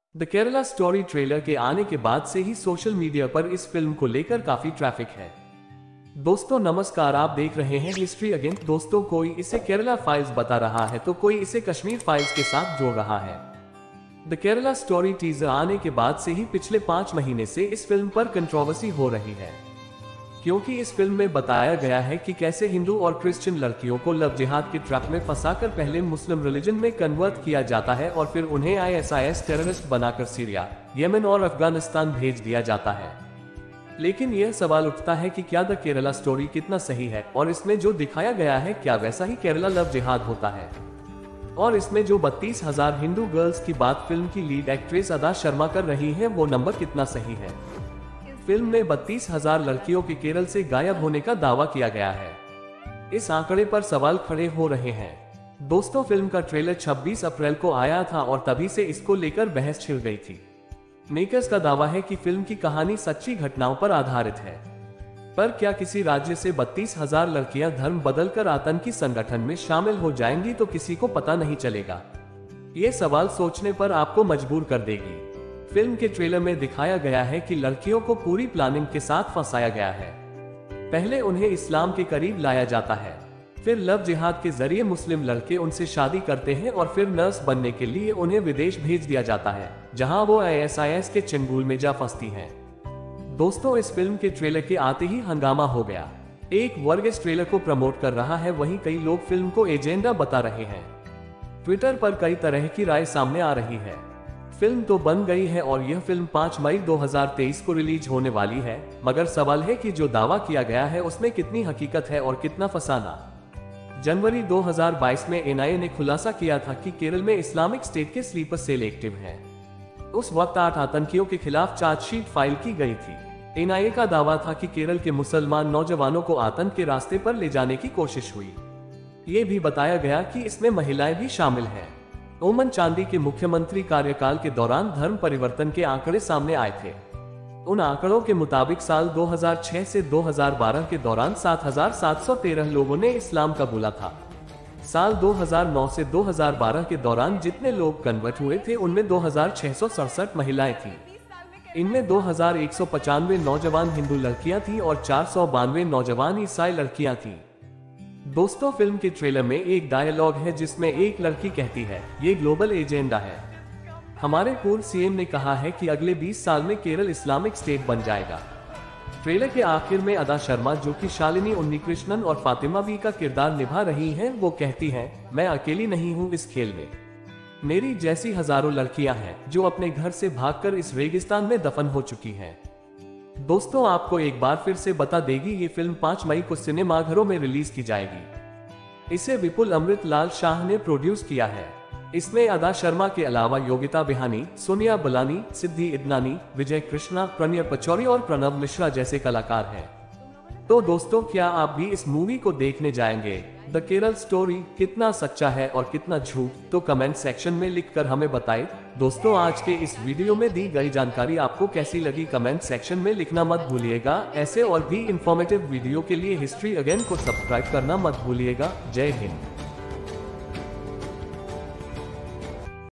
The Kerala story trailer के आने के बाद से ही सोशल मीडिया पर इस फिल्म को लेकर काफी ट्रैफिक है। दोस्तों नमस्कार, आप देख रहे हैं हिस्ट्री अगेन। दोस्तों कोई इसे केरला फाइल्स बता रहा है तो कोई इसे कश्मीर फाइल्स के साथ जोड़ रहा है। द केरला स्टोरी टीजर आने के बाद से ही पिछले 5 महीने से इस फिल्म पर कंट्रोवर्सी हो रही है, क्योंकि इस फिल्म में बताया गया है कि कैसे हिंदू और क्रिश्चियन लड़कियों को लव जिहाद के ट्रैप में फंसाकर पहले मुस्लिम रिलीजन में कन्वर्ट किया जाता है और फिर उन्हें ISIS टेररिस्ट बनाकर सीरिया, यमन और अफगानिस्तान भेज दिया जाता है। लेकिन यह सवाल उठता है कि क्या द केरला स्टोरी कितना सही है और इसमें जो दिखाया गया है क्या वैसा ही केरला लव जिहाद होता है, और इसमें जो 32,000 हिंदू गर्ल्स की बात फिल्म की लीड एक्ट्रेस अदा शर्मा कर रही है वो नंबर कितना सही है। फिल्म में 32,000 लड़कियों के केरल से गायब होने का दावा किया गया है। इस आंकड़े पर सवाल खड़े हो रहे हैं। दोस्तों फिल्म का ट्रेलर 26 अप्रैल को आया था और तभी से इसको लेकर बहस छिड़ गई थी। मेकर्स का दावा है कि फिल्म की कहानी सच्ची घटनाओं पर आधारित है, पर क्या किसी राज्य से 32,000 लड़कियां धर्म बदलकर आतंकी संगठन में शामिल हो जाएंगी तो किसी को पता नहीं चलेगा। ये सवाल सोचने पर आपको मजबूर कर देगी। फिल्म के ट्रेलर में दिखाया गया है कि लड़कियों को पूरी प्लानिंग के साथ फंसाया गया है। पहले उन्हें इस्लाम के करीब लाया जाता है, फिर लव जिहाद के जरिए मुस्लिम लड़के उनसे शादी करते हैं और फिर नर्स बनने के लिए उन्हें विदेश भेज दिया जाता है, जहां वो ISIS के चंगुल में जा फंसती हैं। दोस्तों इस फिल्म के ट्रेलर के आते ही हंगामा हो गया। एक वर्ग इस ट्रेलर को प्रमोट कर रहा है, वहीं कई लोग फिल्म को एजेंडा बता रहे हैं। ट्विटर पर कई तरह की राय सामने आ रही है। फिल्म तो बन गई है और यह फिल्म 5 मई 2023 को रिलीज होने वाली है, मगर सवाल है कि जो दावा किया गया है उसमें कितनी हकीकत है और कितना फसाना। जनवरी 2022 में NIA ने खुलासा किया था कि केरल में इस्लामिक स्टेट के स्लीपर सेल एक्टिव हैं। उस वक्त 8 आतंकियों के खिलाफ चार्जशीट फाइल की गई थी। NIA का दावा था कि केरल के मुसलमान नौजवानों को आतंक के रास्ते पर ले जाने की कोशिश हुई। ये भी बताया गया कि इसमें महिलाएं भी शामिल हैं। ओमन चांदी के मुख्यमंत्री कार्यकाल के दौरान धर्म परिवर्तन के आंकड़े सामने आए थे। उन आंकड़ों के मुताबिक साल 2006 से 2012 के दौरान 7,713 लोगों ने इस्लाम कबूला था। साल 2009 से 2012 के दौरान जितने लोग कन्वर्ट हुए थे उनमें 2,667 महिलाएं थीं। इनमें 2,195 नौजवान हिंदू लड़कियां थीं और 492 नौजवान ईसाई लड़कियां थीं। दोस्तों फिल्म के ट्रेलर में एक डायलॉग है जिसमें एक लड़की कहती है, ये ग्लोबल एजेंडा है। हमारे पूर्व CM ने कहा है कि अगले 20 साल में केरल इस्लामिक स्टेट बन जाएगा। ट्रेलर के आखिर में अदा शर्मा, जो कि शालिनी उन्नीकृष्णन और फातिमा बी का किरदार निभा रही हैं, वो कहती हैं, मैं अकेली नहीं हूँ इस खेल में। मेरी जैसी हजारों लड़कियां हैं जो अपने घर से भागकर इस रेगिस्तान में दफन हो चुकी हैं। दोस्तों आपको एक बार फिर से बता देगी, ये फिल्म 5 मई को सिनेमाघरों में रिलीज की जाएगी। इसे विपुल अमृत लाल शाह ने प्रोड्यूस किया है। इसमें अदा शर्मा के अलावा योगिता बिहानी, सोनिया बलानी, सिद्धि इदनानी, विजय कृष्णा, प्रणय पचौरी और प्रणव मिश्रा जैसे कलाकार हैं। तो दोस्तों क्या आप भी इस मूवी को देखने जाएंगे? द केरल स्टोरी कितना सच्चा है और कितना झूठ, तो कमेंट सेक्शन में लिखकर हमें बताएं। दोस्तों आज के इस वीडियो में दी गई जानकारी आपको कैसी लगी, कमेंट सेक्शन में लिखना मत भूलिएगा। ऐसे और भी इंफॉर्मेटिव वीडियो के लिए हिस्ट्री अगेन को सब्सक्राइब करना मत भूलिएगा। जय हिंद।